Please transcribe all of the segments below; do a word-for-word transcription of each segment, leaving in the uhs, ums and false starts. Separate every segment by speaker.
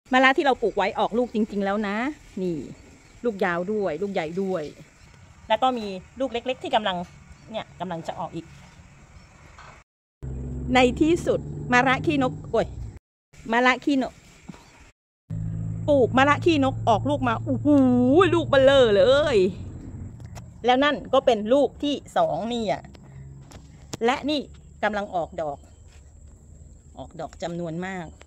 Speaker 1: มะระที่เราปลูกไว้ออกลูกจริงๆแล้วนะนี่ลูกยาวด้วยลูกใหญ่ด้วยแล้วก็มีลูกเล็กๆที่กำลังเนี่ยกำลังจะออกอีกในที่สุดมะระขี้นกโอ้ยมะระขี้นกปลูกมะระขี้นกออกลูกมาโอ้โหลูกเบลเลอร์เลยแล้วนั่นก็เป็นลูกที่สองนี่อ่ะและนี่กำลังออกดอกออกดอกจำนวนมาก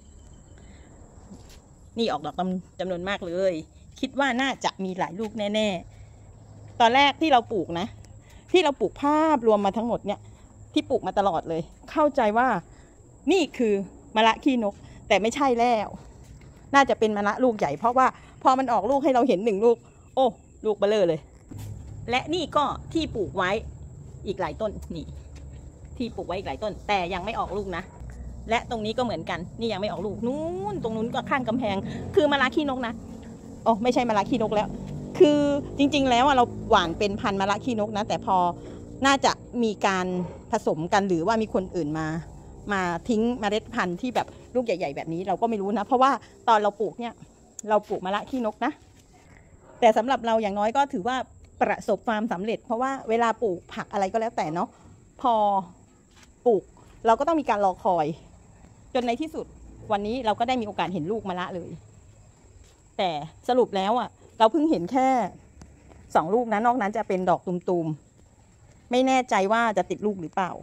Speaker 1: นี่ออกดอกจำนวนมากเลยคิดว่าน่าจะมีหลายลูกแน่ๆตอนแรกที่เราปลูกนะที่เราปลูกภาพรวมมาทั้งหมดเนี่ยที่ปลูกมาตลอดเลยเข้าใจว่านี่คือมะระขี้นกแต่ไม่ใช่แล้วน่าจะเป็นมะระลูกใหญ่เพราะว่าพอมันออกลูกให้เราเห็นหนึ่งลูกโอ้ลูกเบลอเลยและนี่ก็ที่ปลูกไว้อีกหลายต้นนี่ที่ปลูกไว้อีกหลายต้นแต่ยังไม่ออกลูกนะและตรงนี้ก็เหมือนกันนี่ยังไม่ออกลูกนู้นตรงนู้นก็ข้างกำแพงคือมะระขี้นกนะโอ้ไม่ใช่มะระขี้นกแล้วคือจริงๆแล้วเราหว่านเป็นพันธุ์มะระขี้นกนะแต่พอน่าจะมีการผสมกันหรือว่ามีคนอื่นมามาทิ้งเมล็ดพันธุ์ที่แบบลูกใหญ่ๆแบบนี้เราก็ไม่รู้นะเพราะว่าตอนเราปลูกเนี่ยเราปลูกมะระขี้นกนะแต่สำหรับเราอย่างน้อยก็ถือว่าประสบความสำเร็จเพราะว่าเวลาปลูกผักอะไรก็แล้วแต่เนาะพอปลูกเราก็ต้องมีการรอคอยจนในที่สุดวันนี้เราก็ได้มีโอกาสเห็นลูกมะระเลยแต่สรุปแล้วอ่ะเราเพิ่งเห็นแค่สองลูกนะนอกนั้นจะเป็นดอกตุ่มๆไม่แน่ใจว่าจะติดลูกหรือเปล่า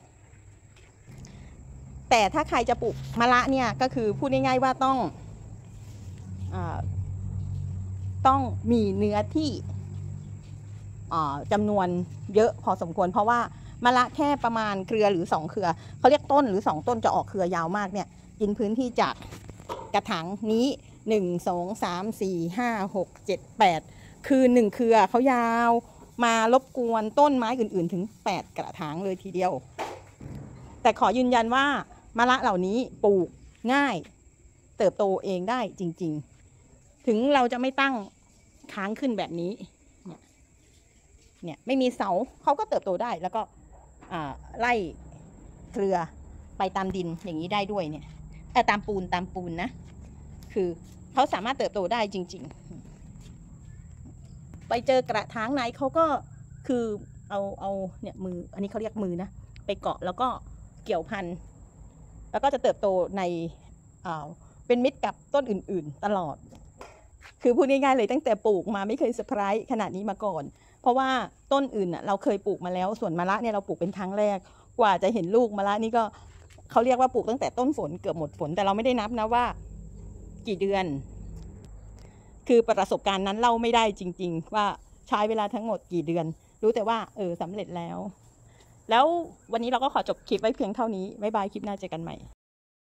Speaker 1: แต่ถ้าใครจะปลูกมะระเนี่ยก็คือพูดง่ายๆว่าต้องอ่าต้องมีเนื้อที่จำนวนเยอะพอสมควรเพราะว่ามะระแค่ประมาณเครือหรือสองเครือเขาเรียกต้นหรือสองต้นจะออกเครือยาวมากเนี่ยกินพื้นที่จากกระถางนี้หนึ่ง สอง สาม สี่ ห้า หก เจ็ด แปดคือหนึ่งเครือเขายาวมารบกวนต้นไม้อื่นๆถึงแปดกระถางเลยทีเดียวแต่ขอยืนยันว่ามะระเหล่านี้ปลูกง่ายเติบโตเองได้จริงๆถึงเราจะไม่ตั้งค้างขึ้นแบบนี้เนี่ยไม่มีเสาเขาก็เติบโตได้แล้วก็ไล่เครือไปตามดินอย่างนี้ได้ด้วยเนี่ยแต่ตามปูนตามปูนนะคือเขาสามารถเติบโตได้จริงๆไปเจอกระถางไหนเขาก็คือเอาเอาเนี่ยมืออันนี้เขาเรียกมือนะไปเกาะแล้วก็เกี่ยวพันแล้วก็จะเติบโตในเป็นมิตรกับต้นอื่นๆตลอดคือพูดง่ายๆเลยตั้งแต่ปลูกมาไม่เคยเซอร์ไพรส์ขนาดนี้มาก่อนเพราะว่าต้นอื่นเราเคยปลูกมาแล้วส่วนมะระเนี่ยเราปลูกเป็นครั้งแรกกว่าจะเห็นลูกมะระนี่ก็เขาเรียกว่าปลูกตั้งแต่ต้นฝนเกือบหมดฝนแต่เราไม่ได้นับนะว่ากี่เดือนคือประสบการณ์นั้นเล่าไม่ได้จริงๆว่าใช้เวลาทั้งหมดกี่เดือนรู้แต่ว่าเออสำเร็จแล้วแล้ววันนี้เราก็ขอจบคลิปไว้เพียงเท่านี้บ๊ายบายคลิปหน้าเจอกันใหม่